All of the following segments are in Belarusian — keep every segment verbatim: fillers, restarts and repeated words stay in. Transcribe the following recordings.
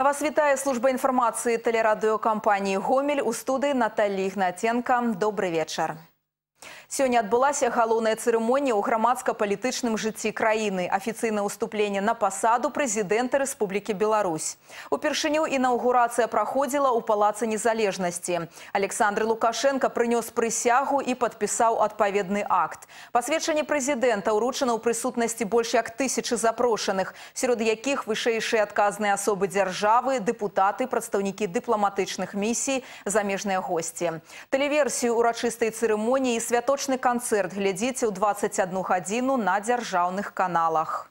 Вас вітае служба інфармацыі тэлерадыёкампаніі «Гомель», у студыі Наталья Ігнатенко. Добрый вечер. Сёння адбылася галоўная цырымонія ў грамадска-палітычным жыцці краіны. Афіцыйнае ўступленне на пасаду прэзідэнта Рэспублікі Беларусь. Упершыню інаўгурацыя праходзіла ў Палацы Незалежнасці. Александр Лукашенко прынёс прысягу і падпісаў адпаведны акт. Пасведчанне прэзідэнта ўручана ў прысутнасці больш як тысячы запрошаных, сярод якіх вышэйшыя адказныя асобы дзяржавы, дэпутаты, прадстаўнікі дыпламатычных місій, замежныя госці. Тэлеверсію урачыстай цырымоніі і святочны канцэрт глядзіце ў дваццаць адну гадзіну на дзяржаўных каналах.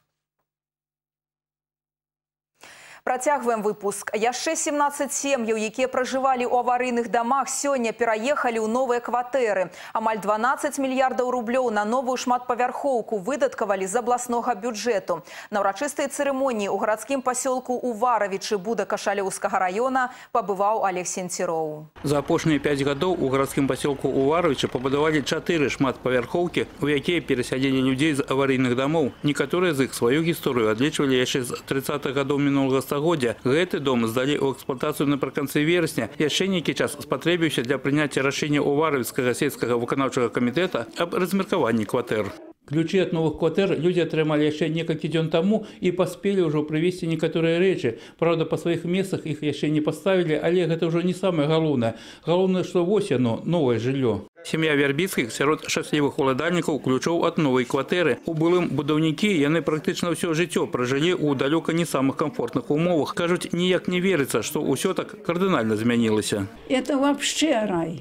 Працягваем выпуск. Яшчэ сямнаццаць сем'яў, якія пражывалі ў аварыйных дамах, сёння пераехалі ў новыя кватэры. Амаль дванаццаць мільярдаў рублёў на новую шматпавярхоўку выдаткавалі з абласнога бюджэту. На ўрачыстай цырымоніі ў гарадскім пасёлку Уваравічы Буда-Кашалёўскага раёна пабываў Олег Сенціроў. За апошнія пяць гадоў у гарадскім пасёлку Уваравічы пабудавалі чатыры шматпавярхоўкі, у якія перасядзелі людзей з аварыйных дамоў. Некаторыя з іх сваю гісторыю адлічвалі яшчэ з трыццатых гадоў мінулага стагоддзя. Гэты дом здалі ў эксплуатацыю напрыканцы верасня. Яшчэ нейкі час спатрэбіўся для прыняцця рашэння Уваравіцкага сельскага выканаўчага камітэта аб размеркаванні кватэр. Ключы от новых кватэр люди атрымалі яшчэ некалькі дзён таму і паспелі ўжо прывезці некаторыя рэчы. Правда, па сваіх месцах іх яшчэ не паставілі, але гэта ўжо не самае галоўнае. Галоўнае, што вось яно, новае жыллё. Сям'я Вярбіцкіх сярод шчаслівых уладальнікаў ключоў ад новай кватэры. У былым будаўнікі яны практычна ўсё жыццё пражылі ў далёка не самых камфортных умовах. Кажуць, ніяк не верыцца, што ўсё так кардынальна змянілася. Это вообще рай.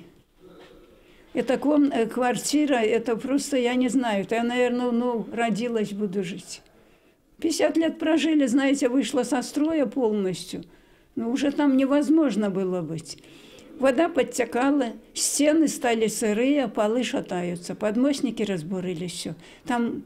Это квартира, это просто, я не знаю, это я, наверное, ну, родилась, буду жить. пятьдесят лет прожили, знаете, вышла со строя полностью. Но уже там невозможно было быть. Вода подтекала, стены стали сырые, полы шатаются, подмостники разбурились, все. Там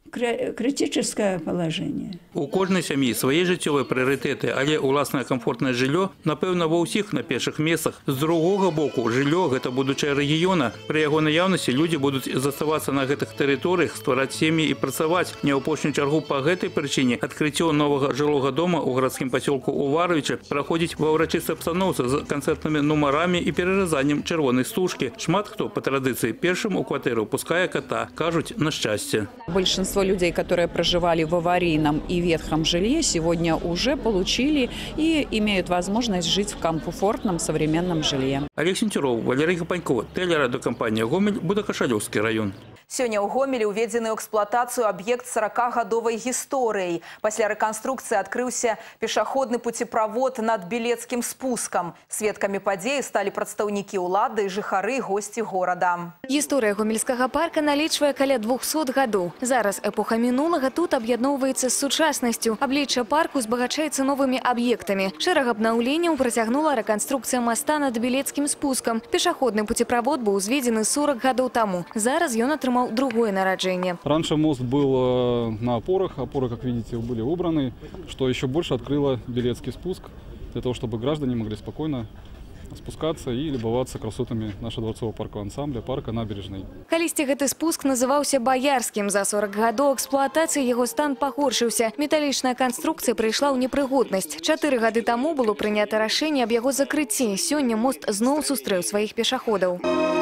критическое положение. У кожнай сям'і свае жыццёвыя прыярытэты, але ўласнае камфортнае жыллё, напэўна, ва ўсіх на першых месцах. З другога боку, жыллё – гэта будучае рэгіёна. Пры яго наяўнасці людзі будуць заставацца на гэтых тэрыторыях, ствараць сем'і і працаваць. Не ў апошнюю чаргу па гэтай прычыне адкрыццё новага жылога дома ў гарадскім пасёлку Уваравічы праходзіць ва ўрачыстай абстаноўцы з канцэртнымі нумарамі і пераразаннем чырвонай стужкі. Шмат хто па традыцыі першым у кватэру пускае кота, кажуць, на шчасце. Большинство людей, которые проживали в аварийном и ветхом жилье, сегодня уже получили и имеют возможность жить в комфортном современном жилье. Олег Сенціроў, Валерий Гапанько, тэлерадыёкампанія «Гомель», Буда-Кашалёўскі район. Сёння ў Гомелі ўведзены ў эксплуатацыю аб'ект саракагадовай гісторыяй. Пасля рэканструкцыі адкрыўся пешаходны пуцеправод над Белецкім спускам. Сведкамі падзеі сталі прадстаўнікі ўлады, жыхары, госці горада. Гісторыя гомельскага парка налічвае каля двухсот гадоў. Зараз эпоха мінулага тут аб'ядноўваецца з сучаснасцю. Аблічча парку збагачаецца новымі аб'ектамі. Шэраг абнаўленняў працягнула рэканструкцыя моста над Белецкім спускам. Пешаходны пуцеправод быў узведзены сорок гадоў таму. Зараз ён атрымаў другое нараджение. Раньше мост был на опорах, опоры, как видите, были убраны, что еще больше открыло Белецкий спуск, для того, чтобы граждане могли спокойно спускаться и любоваться красотами нашего дворцового паркового ансамбля, парка Набережной. Калісьці гэты спуск называўся Баярскім. За сорок гадоў эксплуатацыі яго стан пагоршыўся. Металічная канструкцыя прыйшла ў непрыгоднасць. Чатыры гады таму было прынята рашэнне аб яго закрыцці. Сёння мост зноў сустрэў сваіх пешаходаў.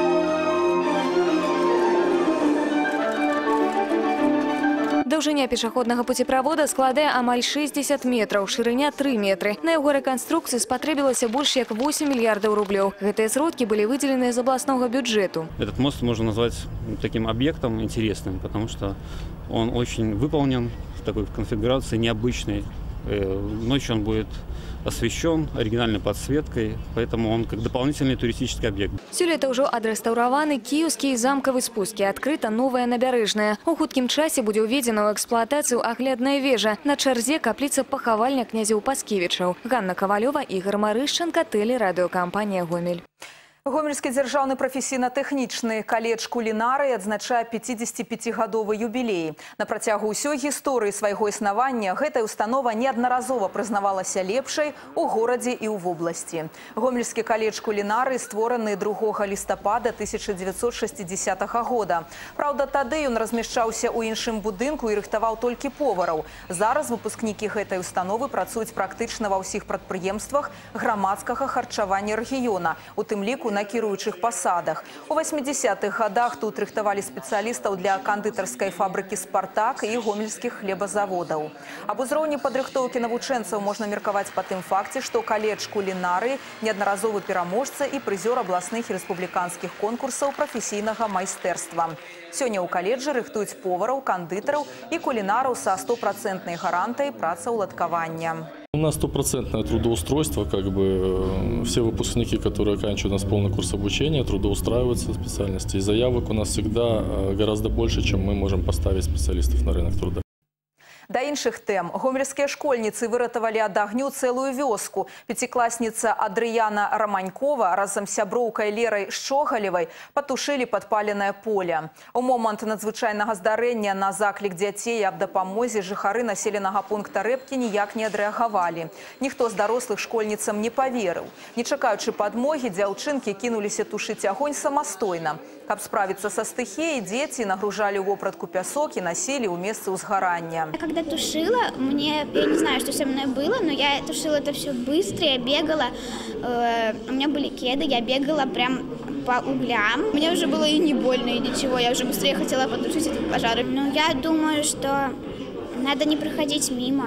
Даўжыня пешаходнага пуцеправода складае амаль шэсцьдзесят метраў, шырыня тры метры. На яго рэканструкцыі спатрэбілася больш як восемь мільярдаў рублёў. Гэтыя сродкі были выделены из областного бюджету. Этот мост можно назвать таким объектом интересным, потому что он очень выполнен в такой конфигурации необычной. Ночью он будет освещен оригинальной подсветкой, поэтому он как дополнительный туристический объект. Сёлета ўжо адрэстаўраваны кіеўскі і замкавы спускі, адкрыта новая набярэжная. У хуткім часе будзе ўведзена ў эксплуатацыю аглядная вежа. На чарзе капліца пахавальня князёў Паскевічаў. Ганна Кавалёва, Ігор Марышченко, тэлерадыёкампанія «Гомель». Гомельскі дзяржаўны прафесійна-тэхнічны каледж кулінарыі адзначае пяцідзесяціпяцігадовы юбілей. На працягу ўсёй гісторыі свайго існавання гэтая установа неаднаразова прызнавалася лепшай у горадзе і ў вобласці. Гомельскі каледж кулінарыі створаны другога лістапада тысяча дзевяцьсот шэсцідзесятага года. Праўда, тады ён размяшчаўся ў іншым будынку і рыхтаваў толькі повараў. Зараз выпускнікі гэтай установы працуюць практычна ва ўсіх прадпрыемствах грамадскага харчавання рэгіёна, у тым ліку на кіруючых пасадах. У васьмідзесятых гадах тут рыхтавалі спецыялістаў для кандытарскай фабрыкі «Спартак» і гомельскіх хлебазаводаў. Аб узроўні падрыхтоўкі навучэнцаў можна меркаваць па тым факце, што каледж кулінарыі неаднаразовы пераможца і прызёр абласных і рэспубліканскіх конкурсаў прафесійнага майстэрства. Сёння ў каледжы рыхтуюць повараў, кандытараў і кулінараў са стопроцентнай гарантыяй працаўладкавання. У нас стопроцентное трудоустройство, как бы все выпускники, которые оканчивают у нас полный курс обучения, трудоустраиваются в специальности. И заявок у нас всегда гораздо больше, чем мы можем поставить специалистов на рынок труда. Да іншых тэм. Гомельскія школьніцы выратавалі ад агню цэлую вёску. Пяцікласніца Адрыяна Раманькова разам з сяброўкай Лерай Шчогалевай патушылі падпаленае поле. У момант надзвычайнага здарэння на заклік дзяцей аб дапамозе жыхары населенага пункта Рэбкі ніяк не адрэагавалі. Ніхто з дарослых школьніцам не паверыў. Не чакаючы падмогі, дзяўчынкі кінуліся тушыць агонь самастойна. Каб справіцца са стыхіяй, дзеці нагружалі ў вопратку пясок і насілі ў месцы ўзгарання. Когда тушила, мне, я не знаю, что со мной было, но я тушила это все быстро, я бегала, э, у меня были кеды, я бегала прям по углям. Мне уже было и не больно, и ничего, я уже быстрее хотела потушить этот пожар. Но я думаю, что надо не проходить мимо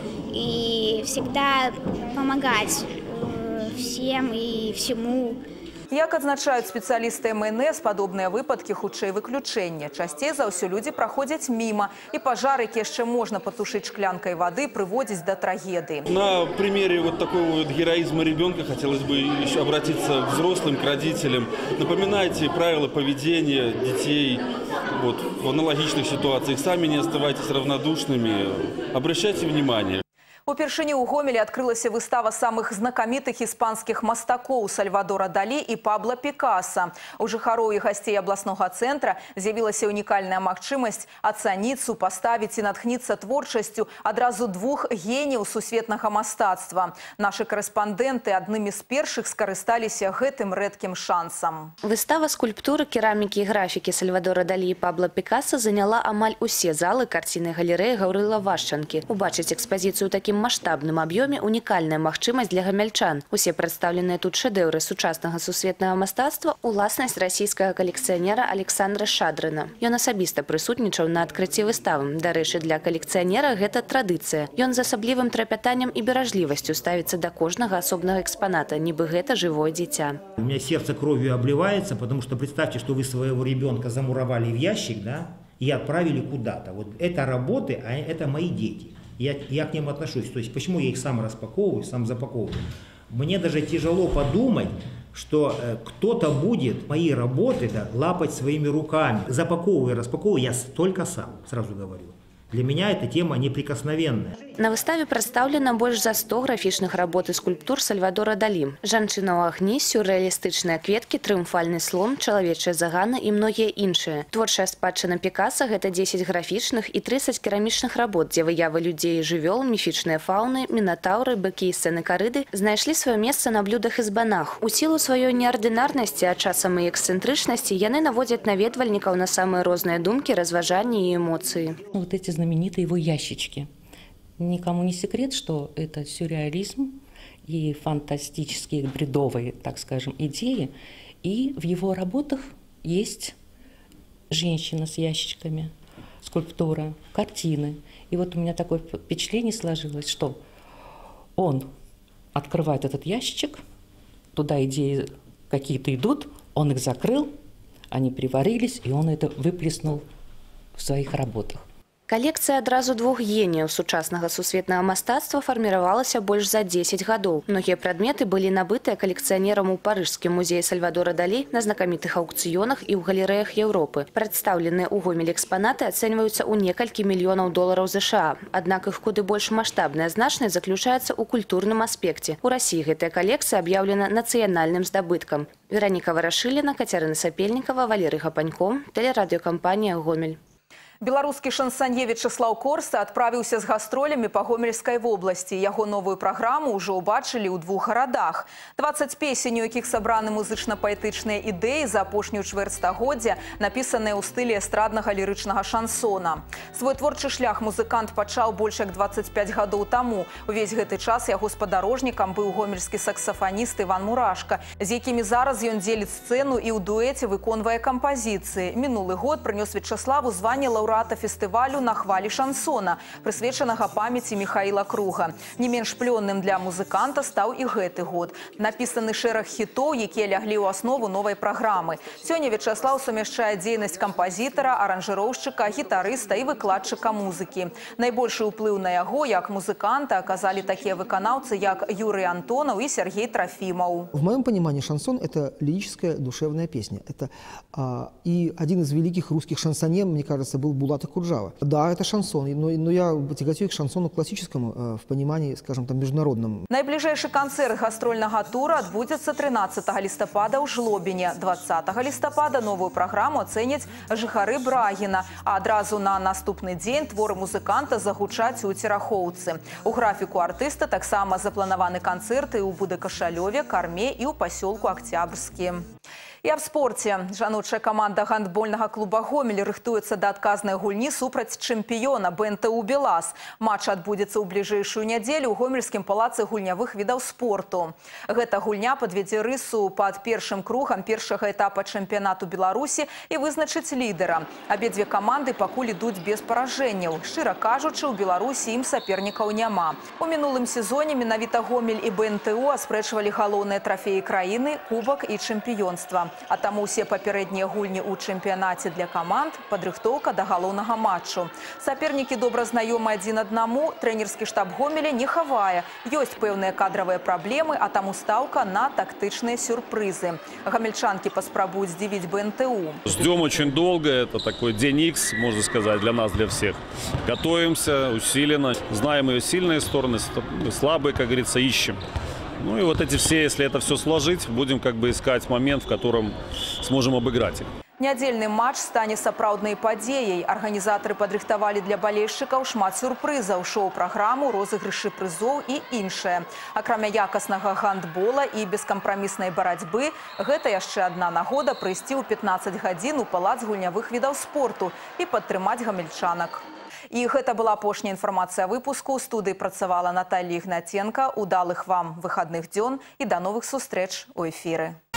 и всегда помогать э, всем и всему. Як адзначаюць спецыялісты эм эн эс, падобныя выпадкі хутчэй выключэнне. Часцей за ўсё людзі праходзяць міма, і пажар, які яшчэ можна патушыць шклянкай воды, прыводзіць да трагедыі. На примере вот такого вот героизма ребенка хотелось бы еще обратиться к взрослым, к родителям. Напоминайте правила поведения детей вот, в аналогичных ситуациях. Сами не оставайтесь равнодушными, обращайте внимание. Упершыню ў Гомелі адкрылася выстава самых знакамітых іспанскіх мастакоў Сальвадора Далі і Пабло Пікаса. У жыхароў і гасцей абласнога цэнтра з'явілася унікальная магчымасць ацаніць, супаставіць і натхніцца творчасцю адразу двух геніяў сусветнага мастацтва. Нашы карэспандэнты аднымі з першых скарысталіся гэтым рэдкім шансам. Выстава скульптуры, керамікі і графікі Сальвадора Далі і Пабло Пікаса заняла амаль усе залы карціннай галерэі Гаўрыла Вашчанкі. Убачыць экспазіцыю такім масштабным аб'ёме унікальная магчымасць для гамяльчан. Усе прадстаўленыя тут шэдэўры сучаснага сусветнага мастацтва – уласнасць расійскага калекцыянера Александра Шадрына. Ён асабіста прысутнічаў на адкрыцці выставы. Дарэчы, для калекцыянера гэта традыцыя. Ён з асаблівым трапятаннем і беражлівасцю ставіцца да кожнага асобнага экспаната, нібы гэта жывое дзіця. У меня сердце кровью обливается, потому что представьте, что вы своего ребенка замуровали в ящик, да, и отправили куда-то. Вот это работы, а это мои дети. Я, я к ним отношусь. То есть почему я их сам распаковываю, сам запаковываю. Мне даже тяжело подумать, что э, кто-то будет мои работы, да, лапать своими руками. Запаковываю, распаковываю я только сам, сразу говорю. Для меня эта тема неприкосновенная. На выставе прадстаўлена больш за сто графічных работ і скульптур Сальвадора Далі. Жанчына ў агні, сюррэалістычныя кветкі, трыумфальны слон, чалавечыя заганы і многія іншыя. Творчая спадчына Пікаса – гэта дзесяць графічных і трыццаць керамічных работ, дзе выявы людзей і жывёл, міфічныя фауны, мінатаўры, быкі і сцены-карыды знайшлі сваё месца на блюдах і збанах. У сілу сваёй неардынарнасці, а часам і эксцэнтрычнасці, яны наводзяць наведвальнікаў на самыя розныя думкі, разважанні і эмоцыі. Вот эти знаменитые его ящички. Никому не секрет, что это сюрреализм и фантастические, бредовые, так скажем, идеи. И в его работах есть женщина с ящичками, скульптура, картины. И вот у меня такое впечатление сложилось, что он открывает этот ящичек, туда идеи какие-то идут, он их закрыл, они приварились, и он это выплеснул в своих работах. Калекцыя адразу двух геніяў сучаснага сусветнага мастацтва фарміравалася больш за дзесяць гадоў. Многія прадметы былі набытыя калекцыянерам у парыжскім музеі Сальвадора Далі на знакамітых аўкцыёнах і ў галерэях Еўропы. Прадстаўленыя ў Гомелі экспанаты ацэньваюцца ў некалькі мільёнаў долараў ЗША. Аднак іх куды больш маштабная значнасць заключаецца ў культурным аспекце. У Расіі гэтая калекцыя аб'яўлена нацыянальным здабыткам. Вераніка Варашыліна, Кацярына Сапельнікава, Валерый Гапанько, тэлерадыёкампанія «Гомель». Беларускі шансанье Вячеслав Корста адправіўся з гастролямі па Гомельскай вобласці. Яго новую праграму ўжо ўбачылі ў двух гарадах. дваццаць песень, у якіх сабраны музычна-паэтычныя ідэі за апошнюю чвэрць стагоддзя, напісаныя ў стылі эстраднага лірычнага шансона. Свой творчы шлях музыкант пачаў больш як дваццаць пяць гадоў таму. Увесь гэты час яго спадарожнікам быў гомельскі саксафаніст Іван Мурашка, з якімі зараз ён дзеліць сцэну і ў дуэце выконвае кампазіцыі. Мінулы год прынёс Вячеславу званне лаўрэата фестывалю «На хвалі шансона», прысвечанага памяці Михаила Круга. Не менш плённым для музыканта стаў і гэты год. Напісаны шэраг хітоў, якія ляглі ў аснову новай праграмы. Сёння Вячеслав сумяшчае дзейнасць кампазітара, аранжыроўшчыка, гітарыста і выкладчыка музыкі. Найбольшы ўплыў на яго, як музыканта, аказалі такія выканаўцы, як Юрий Антонов и Сергей Трофимов. В моем понимании шансон – это лирическая душевная песня. Это а, и один из великих русских шансонье, мне кажется, был Булат Акуджава. Да, это шансон, но, но я тяготею к шансону классическому э, в понимании, скажем, там, международном. Найбліжэйшы канцэрт гастрольнага тура адбудзецца трынаццатага лістапада ў Жлобіне. дваццатага лістапада новую праграму ацэняць жыхары Брагіна, а адразу на наступны дзень творы музыканта загучаць у Церахоўцы. У графіку артыста таксама запланаваны канцэрты ў Будакашалёве, Карме і ў пасёлку Октябрьскі. І аб спорце. Жаночая каманда гандбольнага клуба «Гомель» рыхтуецца да адказнай гульні супраць чэмпіёна бэ эн тэ у «Белаз». Матч адбудзецца ў бліжэйшую нядзелю ў гомельскім палацы гульнявых відаў спорту. Гэта гульня падведзе рысу пад першым кругам першага этапа чэмпіянату Беларусі і вызначыць лідара. Абедзве каманды пакуль ідуць без паражэнняў. Шчыра кажучы, у Беларусі ім сапернікаў няма. У мінулым сезоне менавіта «Гомель» і бэ эн тэ у аспрэчвалі галоўныя трафеі краіны, кубак і чэмпіёнства. А таму ўсе папярэднія гульні ў чэмпіянаце для каманд – падрыхтоўка да галоўнага матчу. Сапернікі добра знаёмы адзін аднаму, трэнерскі штаб Гомеля не хавае. Ёсць пэўныя кадравыя праблемы, а таму стаўка на тактычныя сюрпрызы. Гамельчанкі паспрабуюць здзівіць бэ эн тэ у. Ждем очень долго, это такой день Икс, можно сказать, для нас, для всех. Готовимся усиленно, знаем ее сильные стороны, слабые, как говорится, ищем. Ну и вот эти все, если это все сложить, будем как бы искать момент, в котором сможем обыграть их. Нядзельны матч стане сапраўднай падзеяй. Арганізатары падрыхтавалі для балельшчыкаў шмат сюрпрызаў, шоу-праграму, розыгрышы прызоў і іншае. Акрамя якаснага гандбола і бескампраміснай барацьбы, гэта яшчэ адна нагода прыйсці ў пятнаццаць гадзін у палац гульнявых відаў спорту і падтрымаць гамельчанак. І гэта была апошняя інфармацыя выпуску. У студыі працавала Наталья Ігнаценка. Удалых вам выхадных дзён і да новых сустрэч у эфіры.